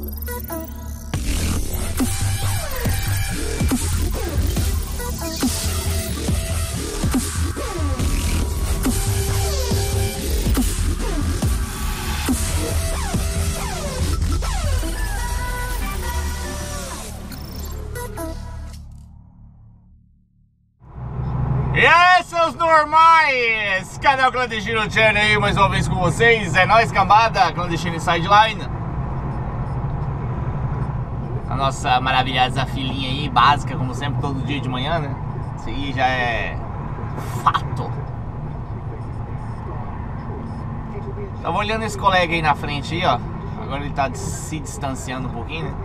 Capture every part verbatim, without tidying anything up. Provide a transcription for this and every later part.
E aí, seus normais! Canal Clandestino Channel aí, mais uma vez com vocês. É nóis, cambada, Clandestino Sideline. A nossa maravilhosa filhinha aí, básica, como sempre, todo dia de manhã, né? Isso aí já é fato. Tava olhando esse colega aí na frente aí, ó. Agora ele tá se distanciando um pouquinho, né?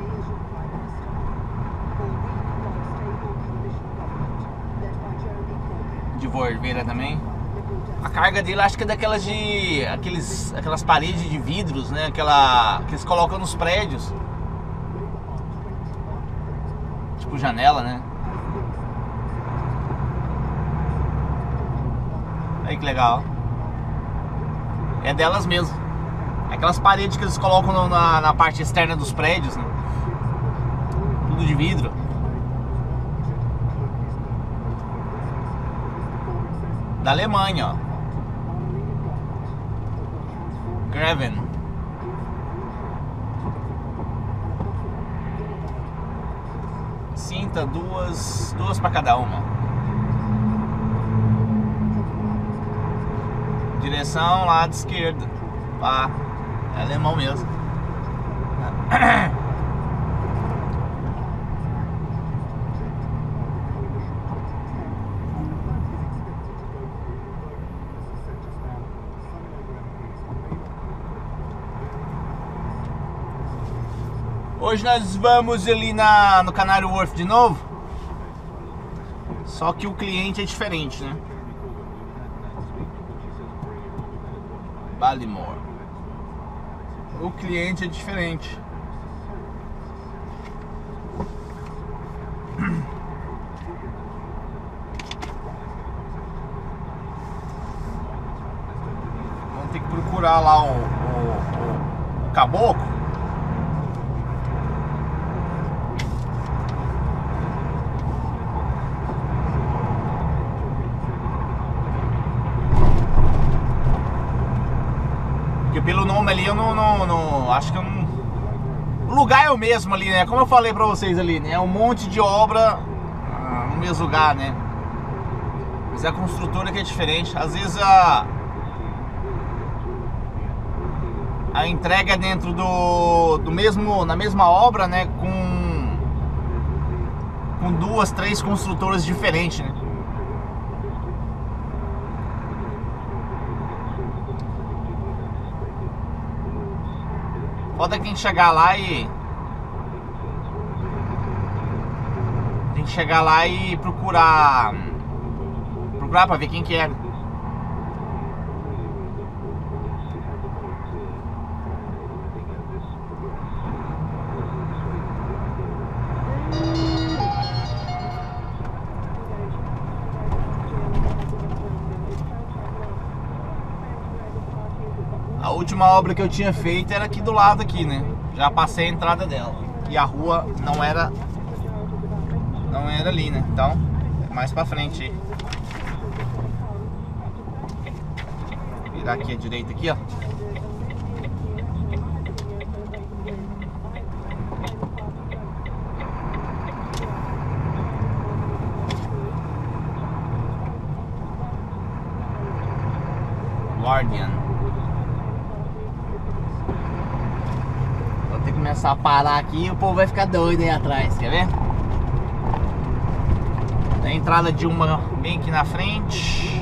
De Vorveira também. A carga dele acho que é daquelas de aqueles, aquelas paredes de vidros, né? Aquela que eles colocam nos prédios, tipo janela, né? Aí que legal. É delas mesmo. Aquelas paredes que eles colocam no, na, na parte externa dos prédios, né? Tudo de vidro. Da Alemanha, ó. Greven. Cinta, duas, duas para cada uma. Direção lado esquerdo. Ah, é alemão mesmo. Hoje nós vamos ali na, no Canary Wharf de novo. Só que o cliente é diferente, né? Ballymore. O cliente é diferente. Vamos ter que procurar lá o, o, o, o caboclo. Pelo nome ali eu não, não, não acho que eu não... O lugar é o mesmo ali, né? Como eu falei pra vocês ali, né? É um monte de obra ah, no mesmo lugar, né? Mas a construtora que é diferente. Às vezes a a entrega é dentro do, do mesmo, na mesma obra, né? Com com duas, três construtoras diferentes, né? Foda que tem que chegar lá e tem que chegar lá e procurar procurar pra ver quem que é. A última obra que eu tinha feito era aqui do lado aqui, né? Já passei a entrada dela. E a rua não era não era ali, né? Então, é mais pra frente aí. Virar aqui à direita aqui, ó. Guardian. Vou ter que começar a parar aqui e o povo vai ficar doido aí atrás, quer ver? Tem a entrada de uma bem aqui na frente.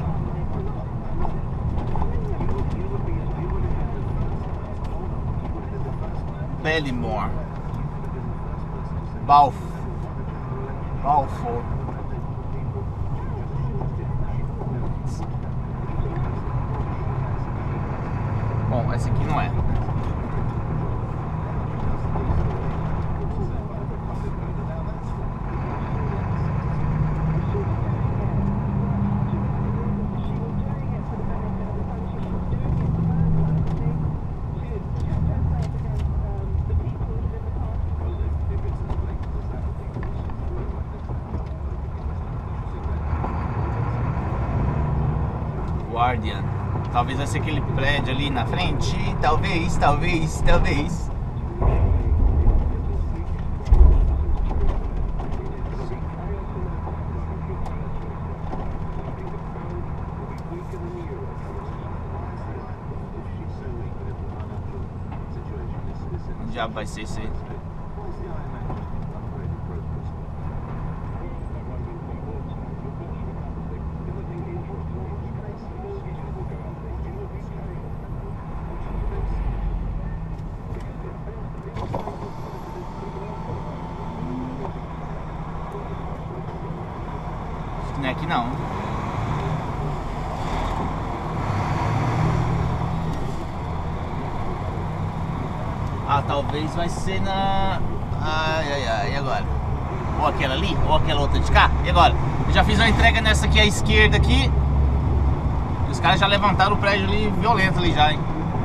Ballymore. Balfour. Balfour. Bom, esse aqui não é. Talvez vai ser aquele prédio ali na frente. Talvez, talvez, talvez. O diabo vai ser isso aí. Não é aqui não. Ah, talvez vai ser na... Ai, ai, ai, e agora? Ou aquela ali, ou aquela outra de cá. E agora? Eu já fiz uma entrega nessa aqui à esquerda aqui. E os caras já levantaram o prédio ali, violento ali já, hein?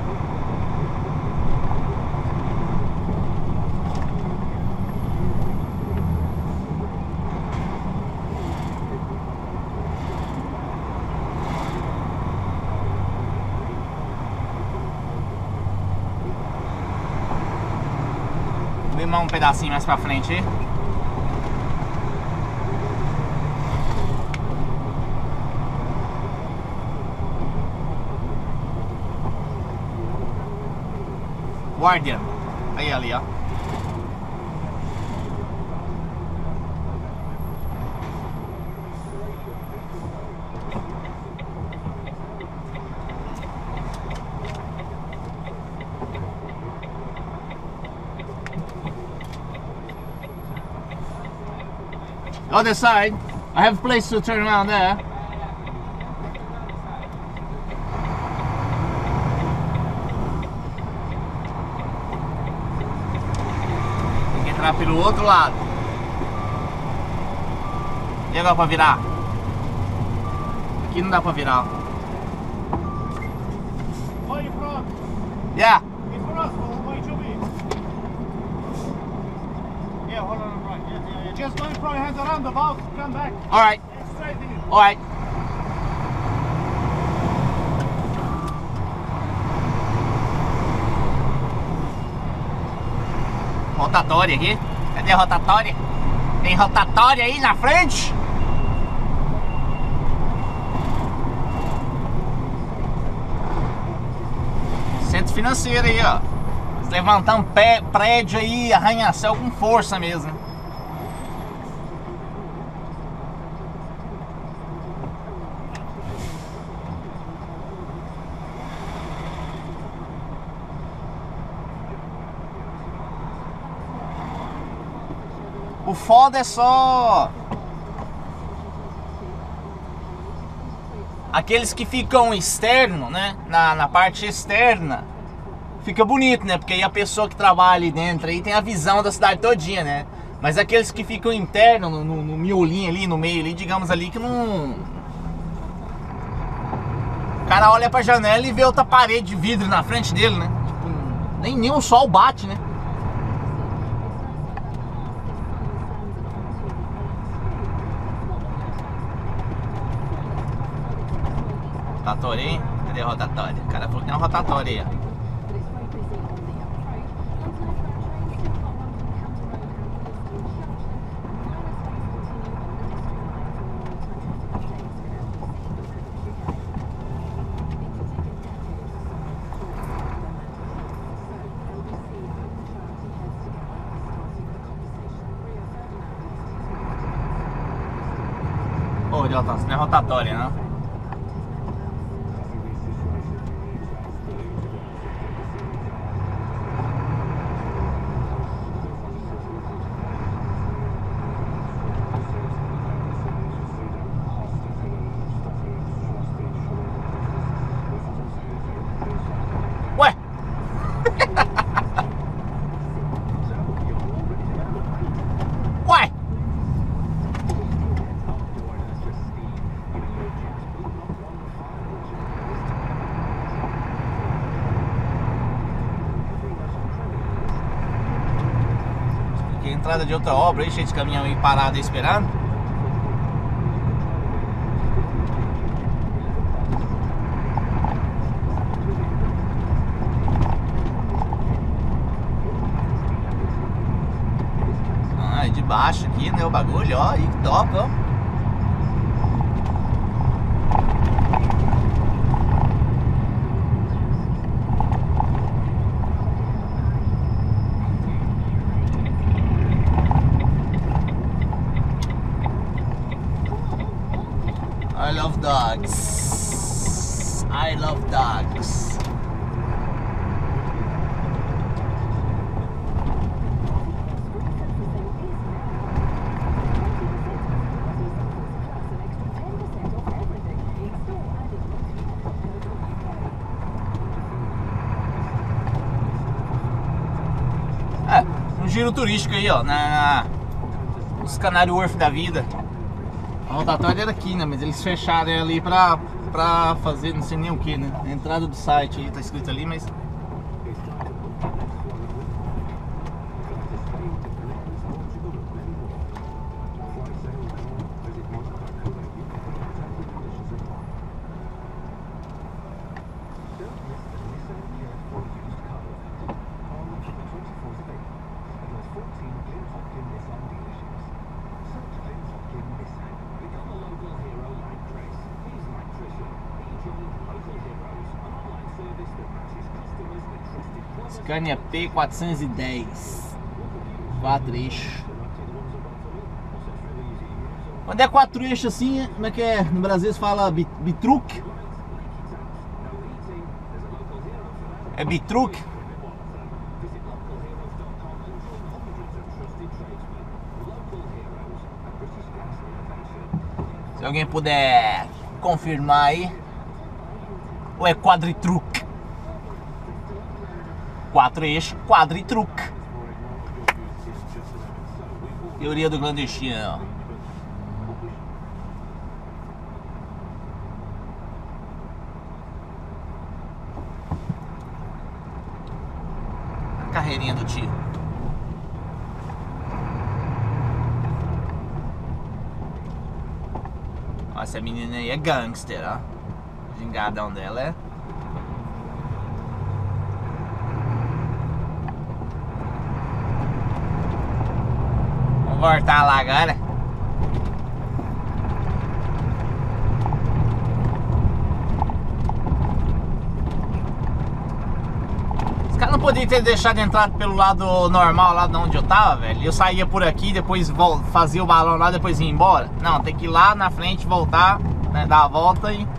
Um pedacinho mais pra frente aí. Guardian. Aí ali, ó. Other side, I have a place to turn around there. Tem que entrar pelo outro lado. E agora pra virar? Aqui não dá pra virar. Where you from? Yeah. It's for us, where you be? Yeah, hold on, right. Yeah, yeah, yeah. Just going from hands around the box, come back. All right. And straight in. All right. Rotatória aqui. Cadê a rotatória? Tem rotatória aí na frente? Centro financeiro aí, ó. Levantar um pé, prédio aí, arranha-céu com força mesmo. O foda é só aqueles que ficam externo, né? Na, na parte externa fica bonito, né? Porque aí a pessoa que trabalha ali dentro aí tem a visão da cidade todinha, né? Mas aqueles que ficam interno, no, no, no miolinho ali, no meio ali, digamos ali, que não... O cara olha pra janela e vê outra parede de vidro na frente dele, né? Tipo, nem, nem o sol bate, né? Rotatória, hein? Cadê a rotatória? O cara falou que tem uma rotatória aí, ó. Ô, Delta, isso não é rotatória, não? Ué? Ué? Que entrada de outra obra aí, cheio de caminhão aí parado aí esperando. embaixo aqui, né? O bagulho, ó, e que top, ó. I love dogs. I love dogs. É, um giro turístico aí, ó, na, nos Canary Wharf da vida. A rotatória era aqui, né? Mas eles fecharam ali pra, pra fazer não sei nem o que, né? A entrada do site aí tá escrito ali, mas... Scania P quatrocentos e dez, quatro eixos. Quando é quatro eixos assim, como é que é? No Brasil se fala bitruque. É bitruque. Se alguém puder confirmar aí. Ou é quadritruque? Quatro eixos, quadritruque. Teoria do clandestino, ó. A carreirinha do tio. Ó, essa menina aí é gangster, ó. O gingadão dela é... Voltar lá agora. Os caras não podiam ter deixado de entrar pelo lado normal, lá de onde eu tava, velho. Eu saía por aqui, depois fazia o balão lá, depois ia embora. Não, tem que ir lá na frente, voltar, né, dar a volta e...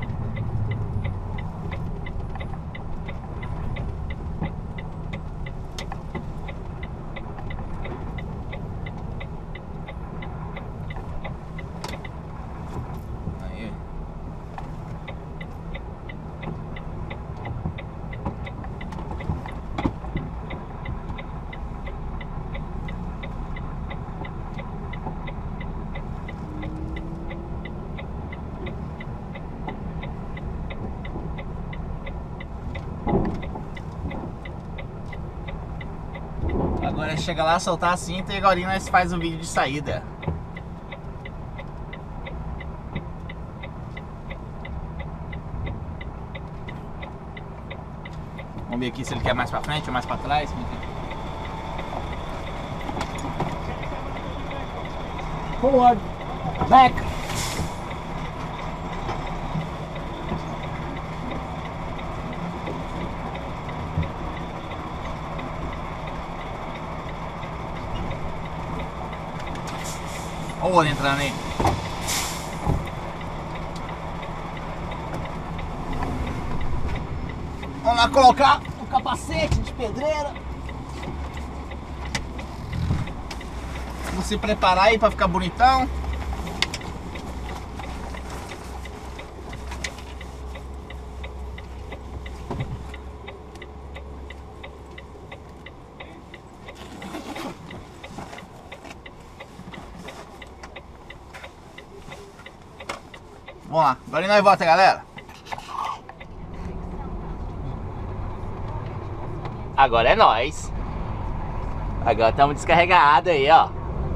Agora chega lá, soltar a cinta e agora nós faz o vídeo de saída. Vamos ver aqui se ele quer mais pra frente ou mais pra trás. Forward, back. Olha o olho entrando aí. Vamos lá colocar o capacete de pedreira. Vamos se preparar aí pra ficar bonitão. Vamos lá, agora nós volta, galera. Agora é nós. Agora estamos descarregados aí, ó.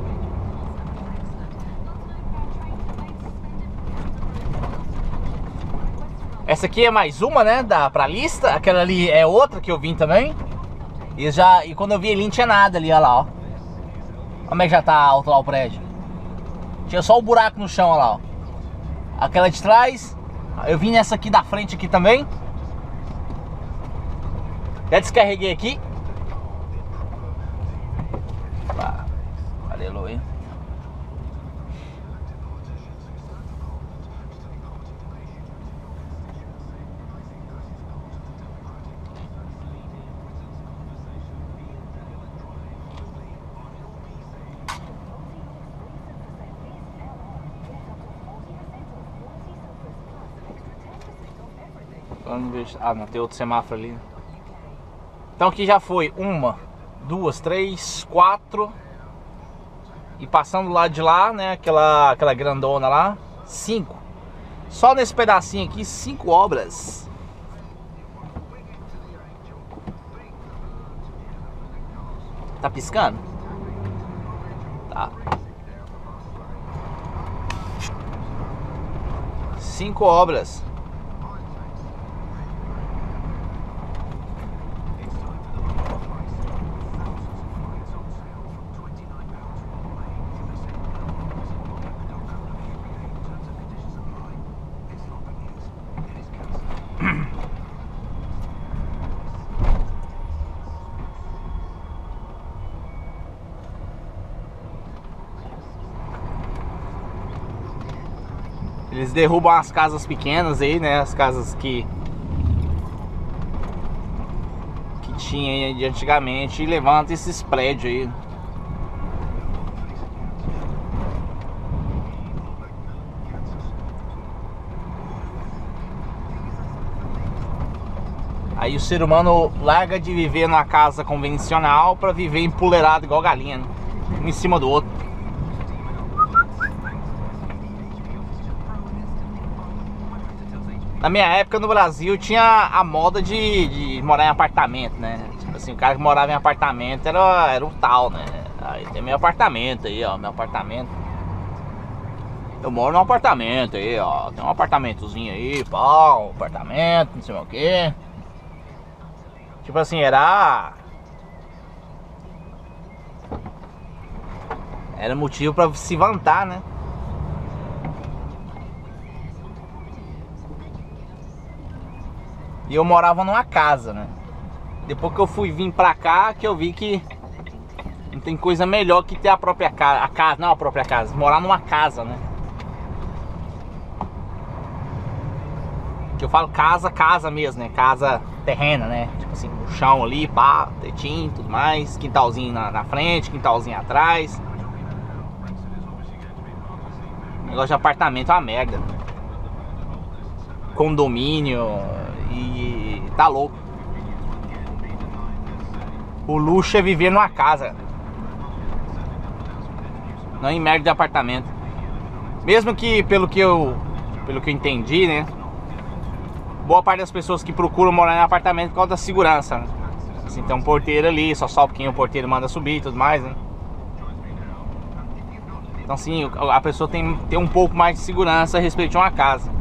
Essa aqui é mais uma, né, da, pra lista. Aquela ali é outra que eu vim também. E, já, e quando eu vi ali não tinha nada ali, ó lá, ó. Olha como é que já tá alto lá o prédio. Tinha só o buraco no chão, olha lá, ó. Aquela de trás. Eu vim nessa aqui da frente aqui também. Já descarreguei aqui. Ah, aleluia. Ah, não, tem outro semáforo ali. Então aqui já foi uma, duas, três, quatro. E passando do lado de lá, né, aquela, aquela grandona lá, cinco. Só nesse pedacinho aqui, cinco obras. Tá piscando? Tá. Cinco obras. Eles derrubam as casas pequenas aí, né? As casas que que tinha aí de antigamente e levantam esses prédios aí. Aí o ser humano larga de viver numa casa convencional para viver empoleirado igual galinha, né? Um em cima do outro. Na minha época no Brasil tinha a moda de, de morar em apartamento, né? Tipo assim, o cara que morava em apartamento era, era o tal, né? Aí tem meu apartamento aí, ó, meu apartamento. Eu moro num apartamento aí, ó. Tem um apartamentozinho aí, pau, um apartamento, não sei o que. Tipo assim, era... Era motivo pra se vantar, né? E eu morava numa casa, né? Depois que eu fui vir pra cá, que eu vi que não tem coisa melhor que ter a própria casa. A casa, não a própria casa, morar numa casa, né? Que eu falo casa, casa mesmo, né? Casa terrena, né? Tipo assim, no chão ali, pá, tetinho, tudo mais. Quintalzinho na, na frente, quintalzinho atrás. Negócio de apartamento é uma merda. Condomínio... E tá louco. O luxo é viver numa casa, não em merda de apartamento. Mesmo que, pelo que eu Pelo que eu entendi, né, boa parte das pessoas que procuram morar em apartamento por causa da segurança, né? Assim, tem um porteiro ali, só sobe quem o porteiro manda subir e tudo mais, né? Então sim, a pessoa tem, tem um pouco mais de segurança a respeito de uma casa.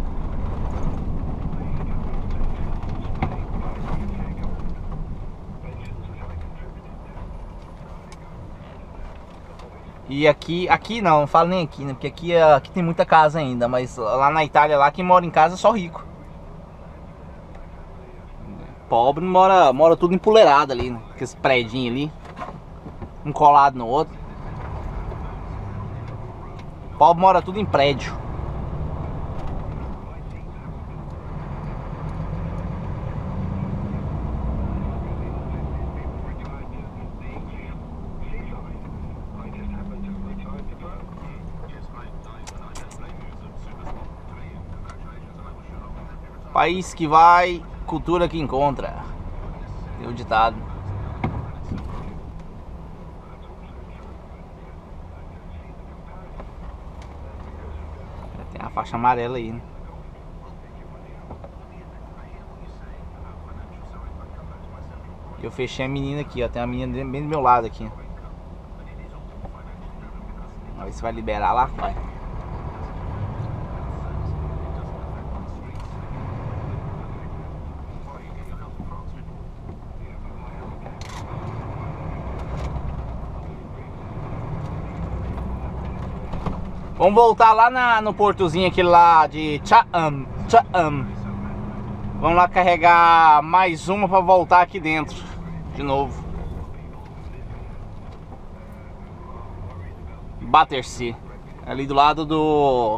E aqui, aqui não, não falo nem aqui, né? Porque aqui, aqui tem muita casa ainda. Mas lá na Itália, lá quem mora em casa é só rico. Pobre mora, mora tudo empoleirado ali, né? Aqueles prédinhos ali, um colado no outro. Pobre mora tudo em prédio. País que vai, cultura que encontra. Tem o ditado. Tem a faixa amarela aí, né? Eu fechei a menina aqui, ó. Tem a menina bem do meu lado aqui. Vamos ver se vai liberar lá. Vai. Vamos voltar lá na, no portozinho aqui lá de Chaam, Chaam. Vamos lá carregar mais uma para voltar aqui dentro de novo. Battersea, ali do lado do...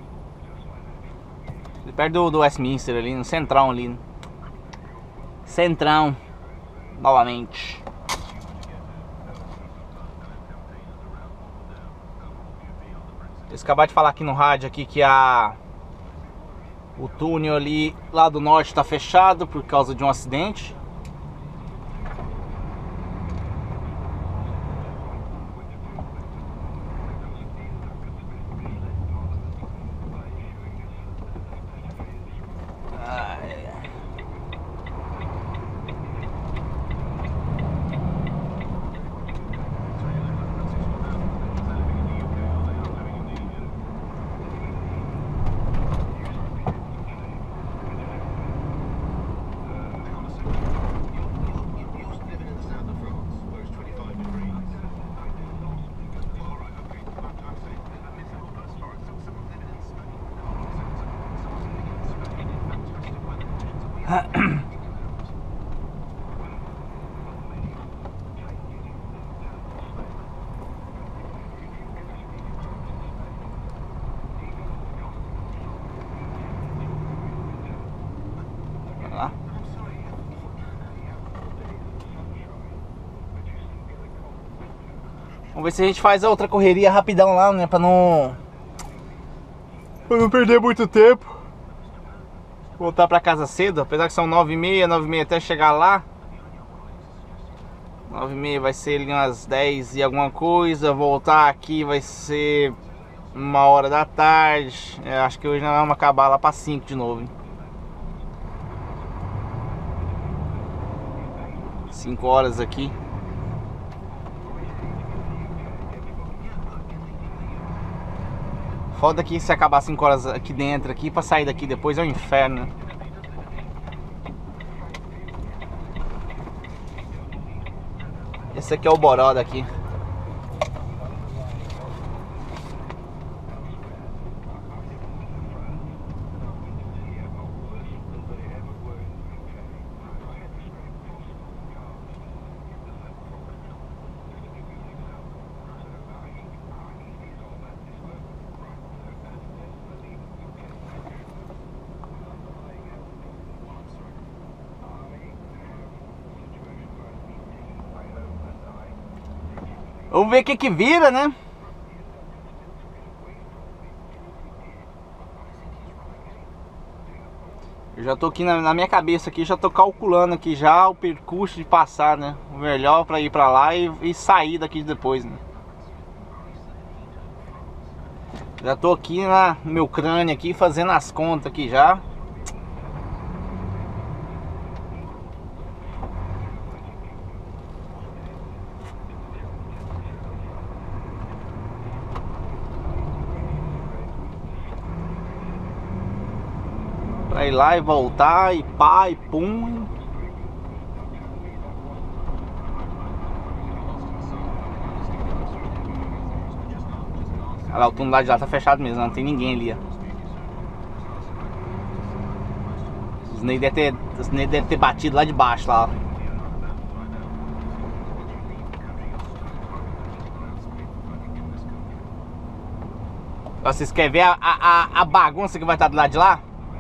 perto do, do Westminster ali, no centrão ali, né? Centrão, novamente. Eles acabaram de falar aqui no rádio aqui que a o túnel ali lá do norte está fechado por causa de um acidente. Lá. Vamos ver se a gente faz a outra correria rapidão lá, né? Pra não... pra não perder muito tempo. Voltar pra casa cedo, apesar que são nove e meia, nove e meia até chegar lá. Nove e meia vai ser ali umas dez e alguma coisa. Voltar aqui vai ser uma hora da tarde. Eu acho que hoje nós vamos acabar lá pra cinco de novo, hein? cinco horas aqui. Foda que se acabar cinco horas aqui dentro aqui, pra sair daqui depois é um inferno, né? Esse aqui é o boró daqui. Vamos ver o que que vira, né? Eu já tô aqui na, na minha cabeça aqui, já tô calculando aqui já o percurso de passar, né? O melhor pra ir pra lá e, e sair daqui depois, né? Já tô aqui na, no meu crânio aqui, fazendo as contas aqui já. Pra ir lá e voltar, e pá, e pum. Olha lá, o túnel lá de lá tá fechado mesmo, não tem ninguém ali, ó. Os Ney deve ter, os Ney deve ter batido lá de baixo, lá, ó. Vocês querem ver a, a, a bagunça que vai estar do lado de lá?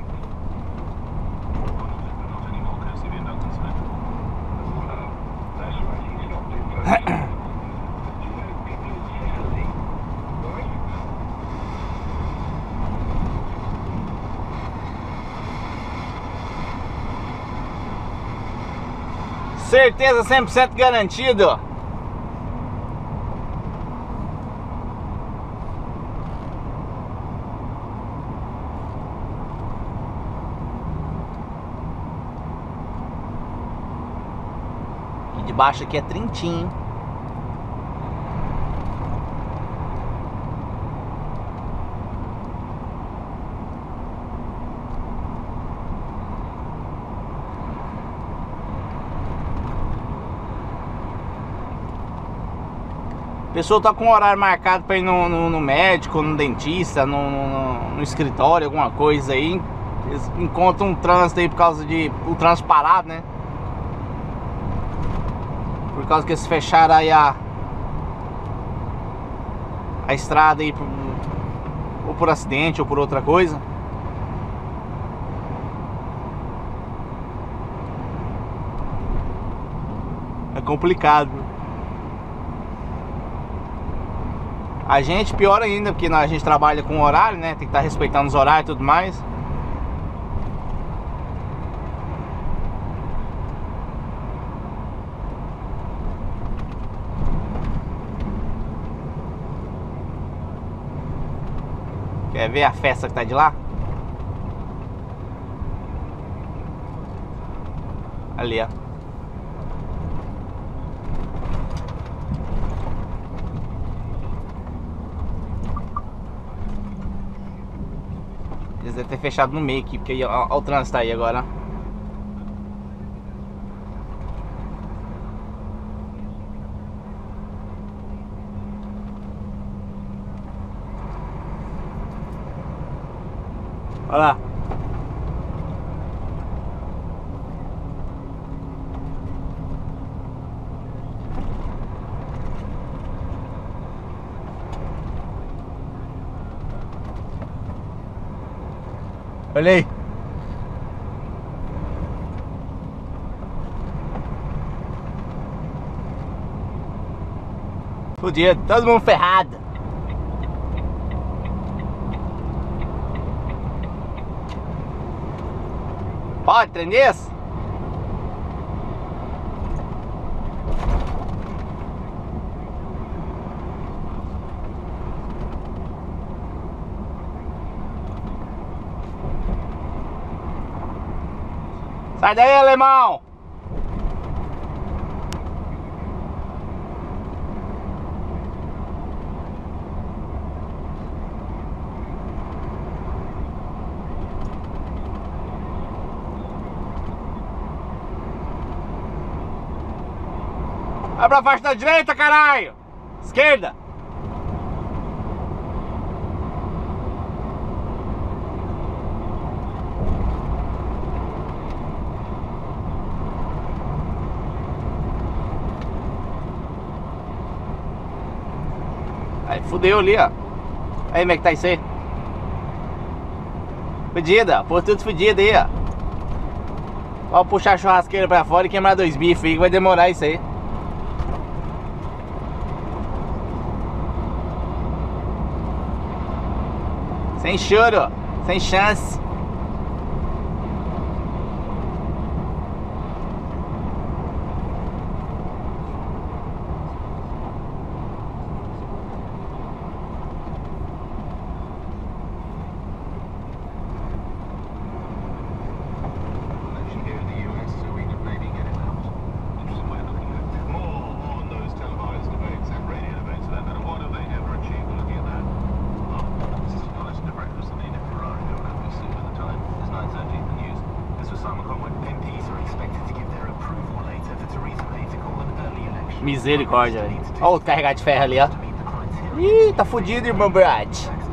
Certeza cem por cento garantido. E de baixo aqui é trintinho. A pessoa tá com um horário marcado pra ir no, no, no médico, no dentista, no, no, no escritório, alguma coisa aí. Eles encontram um trânsito aí por causa de... o trânsito parado, né? Por causa que eles fecharam aí a... a estrada aí por, ou por acidente ou por outra coisa. É complicado. A gente pior ainda, porque a gente trabalha com horário, né? Tem que estar respeitando os horários e tudo mais. Quer ver a festa que tá de lá? Ali, ó. Eles devem ter fechado no meio aqui, porque aí, ó, ó, o trânsito aí agora. Olha lá. Olha aí. Fudido, todo mundo ferrado. Pode, trem desse? Sai daí, alemão! Vai pra faixa da direita, caralho! Esquerda! Aí fudeu ali, ó. Aí como é que tá isso aí? Fudida, pô, tudo fudido aí, ó. Vamos puxar a churrasqueira pra fora e queimar dois bifes aí, que vai demorar isso aí. Sem choro, sem chance. Misericórdia, velho. Olha o outro carregado de ferro ali, ó. Ih, tá fudido, irmão Brad.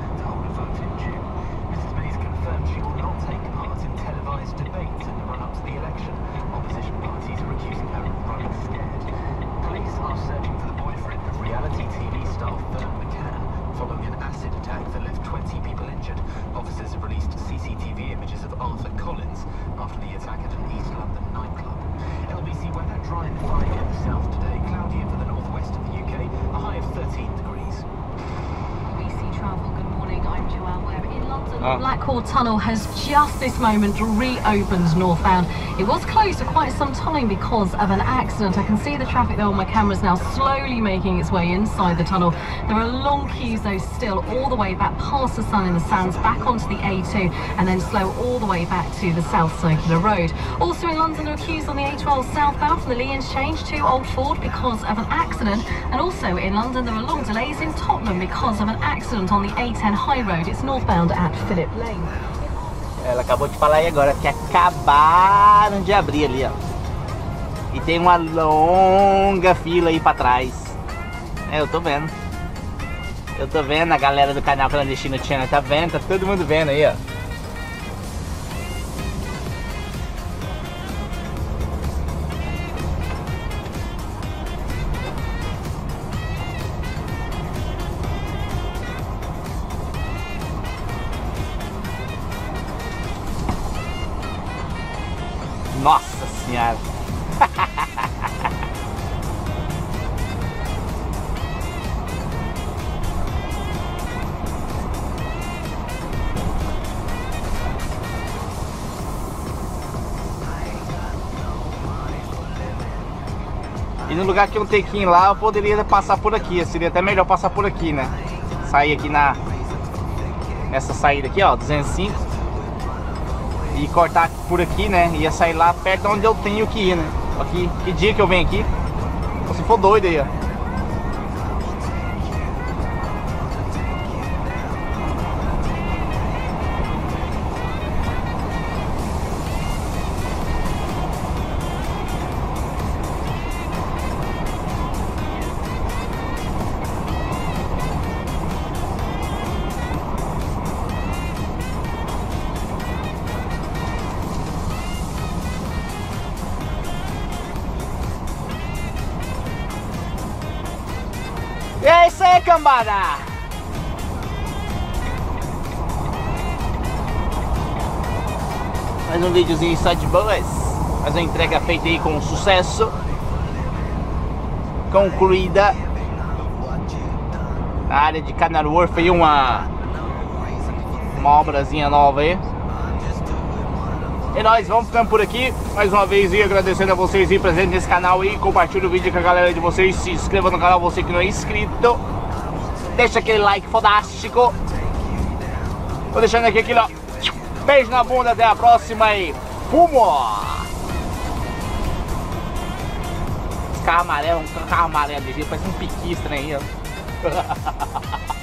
Blackhall Tunnel has just this moment reopened northbound. It was closed for quite some time because of an accident. I can see the traffic there on my cameras now slowly making its way inside the tunnel. There are long queues though still all the way back past the Sun in the Sands, back onto the A two and then slow all the way back to the South Circular Road. Also in London there are queues on the A twelve southbound from the Lee Interchange to Old Ford because of an accident, and also in London there are long delays in Tottenham because of an accident on the A ten High Road. It's northbound at Phillip Lane. Ela acabou de falar aí agora que acabaram de abrir ali, ó. E tem uma longa fila aí pra trás. É, eu tô vendo. Eu tô vendo a galera do canal Clandestino Channel, tá vendo? Tá todo mundo vendo aí, ó. Nossa senhora. E no lugar que eu tenho que ir lá, eu poderia passar por aqui. Seria até melhor passar por aqui, né? Sair aqui na... Nessa saída aqui, ó, duzentos e cinco. E cortar por aqui, né? Ia sair lá perto de onde eu tenho que ir, né? Aqui, que dia que eu venho aqui? Se for doido aí, ó. E é isso aí, cambada! Mais um videozinho só de boas. Mais uma entrega feita aí com sucesso. Concluída. Na área de Canary Wharf aí uma Uma obrazinha nova aí. E nós vamos ficando por aqui. Mais uma vez e agradecendo a vocês aí presentes nesse canal aí. Compartilhe o vídeo com a galera de vocês. Se inscreva no canal, você que não é inscrito. Deixa aquele like fodástico. Tô deixando aqui aquele, ó. Beijo na bunda, até a próxima e fumo! Esse carro amarelo, um carro amarelo de jeito, parece um piquistra aí, ó.